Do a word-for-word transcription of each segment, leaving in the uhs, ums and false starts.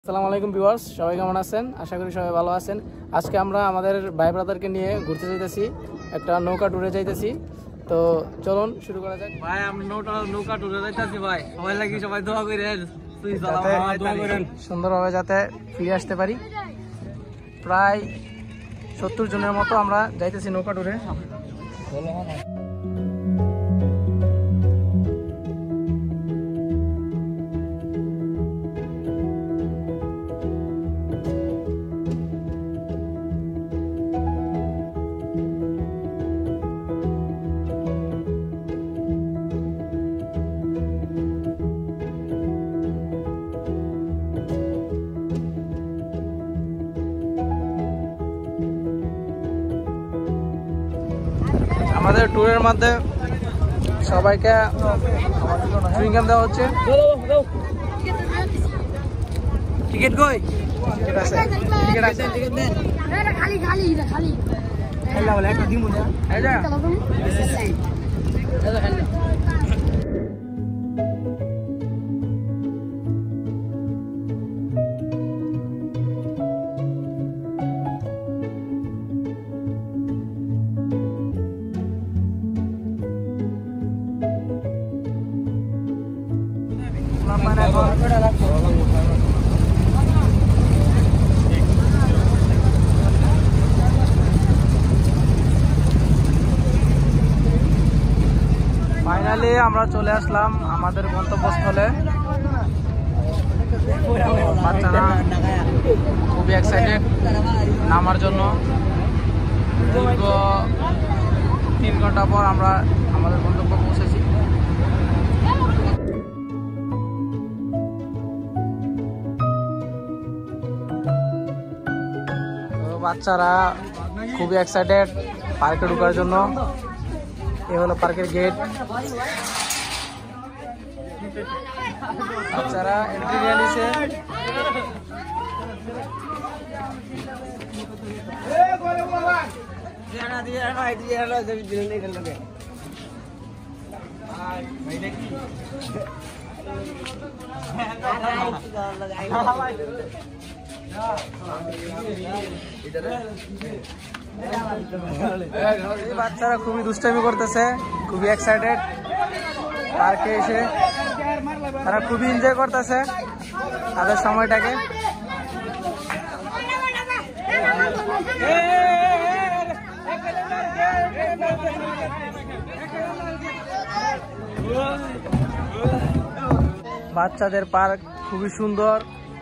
আসসালামু আলাইকুম ভিউয়ার্স, সবাই কেমন আছেন? আশা করি সবাই ভালো আছেন। আজকে আমরা আমাদের ভাই ব্রাদারকে নিয়ে ঘুরতে যাইতেছি, একটা নৌকা ট্যুরে যাইতেছি। তো চলুন শুরু করা যাক। ভাই আমরা নৌকা নৌকা ট্যুরে যাইতেছি ভাই, সবাই লাগি সবাই দোয়া করেন, সুন্দরভাবে যাতে ফিরে আসতে পারি। প্রায় সত্তর জনের মতো আমরা যাইতেছি নৌকা ট্যুরে। আমাদের ট্যুরের মধ্যে সবাইকে চুইংগাম দেওয়া হচ্ছে। টিকিট কই? টিকিট আছে, টিকিট আছে, টিকিট দেন। এটা খালি খালি এটা খালি খেলা বলে একটা দিমু না। এই যা এই যা খেলা। ফাইনালি আমরা চলে আসলাম আমাদের গন্তব্যস্থলে। বাচ্চারা খুবই এক্সাইটেড নামার জন্য। দীর্ঘ তিন ঘন্টা পর আমরা আমাদের গন্তব্য পৌঁছেছি। বাচ্চারা খুবই এক্সাইটেড পার্কে ঢোকার জন্য। এ হলো পার্কের গেট। বাচ্চারা এন্ট্রি নিয়ে নিছে। বাচ্চারা খুবই দুষ্টামি করতেছে, খুবই এক্সাইটেড পার্কে এসে। তারা খুবই এনজয় করতেছে তাদের সময়টাকে। বাচ্চাদের পার্ক খুবই সুন্দর,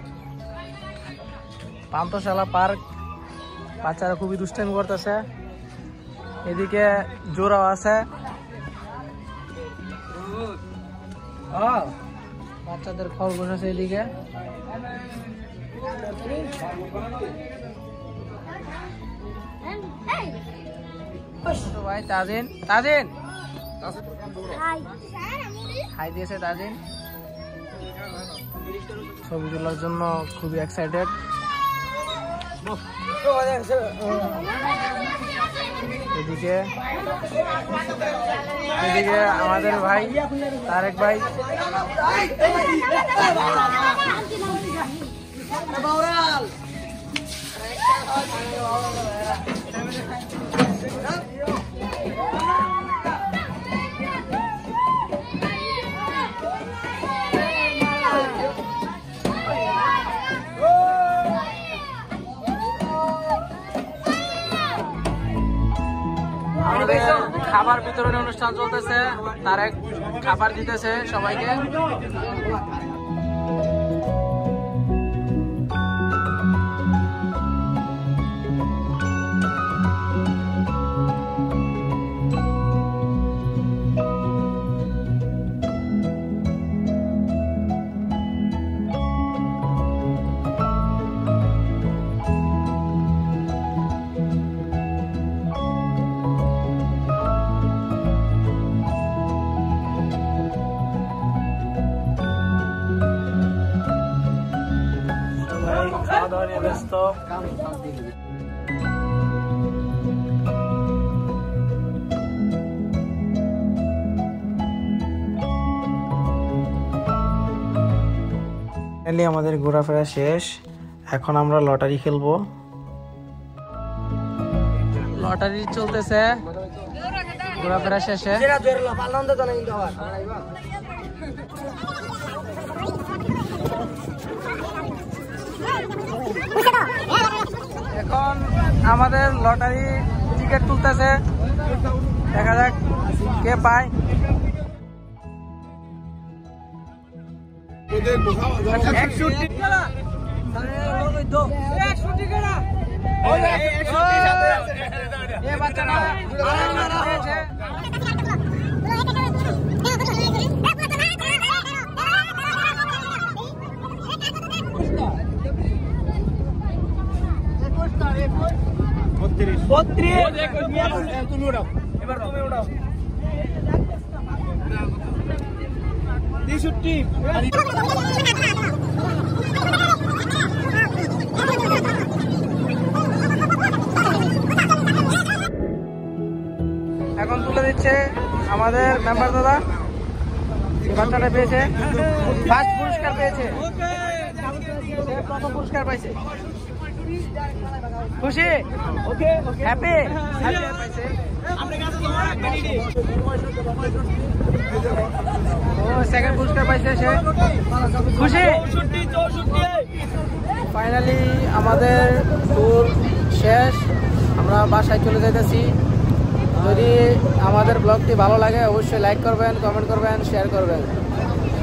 পান্থশালা পার্ক। বাচ্চারা খুবই দুষ্টামি করতেছে। এদিকে জোড়াও আছে, বাচ্চাদের খরগোশ আছে এদিকে। ভাই তাজিন, তাজিন হাই দিয়েছে। তাজিন ছবি তোলার জন্য খুবই এক্সাইটেড। এদিকে এদিকে আমাদের ভাই তারেক ভাই। খাবার বিতরণী অনুষ্ঠান চলতেছে, তারেক খাবার দিতেছে সবাইকে। খাওয়া দাওয়া নিয়ে ব্যস্ত। ফাইনালি আমাদের ঘোরাফেরা শেষ, এখন আমরা লটারি খেলবো। লটারি চলতেছে ঘোরাফেরা শেষে। এখন আমাদের লটারি টিকিট তুলতেছে, দেখা যাক কে পায়। এখন তুলে দিচ্ছে আমাদের মেম্বার দাদা, বাচ্চাটা পেয়েছে ফার্স্ট পুরস্কার পেয়েছে, প্রথম পুরস্কার পাইছে। খুশি? হ্যাপি? পাইছে ও সেকেন্ড পুরস্কার পাইছে সে। খুশি? ফাইনালি আমাদের ট্যুর শেষ, আমরা বাসায় চলে যাইতেছি। যদি আমাদের ব্লগটি ভালো লাগে অবশ্যই লাইক করবেন, কমেন্ট করবেন, শেয়ার করবেন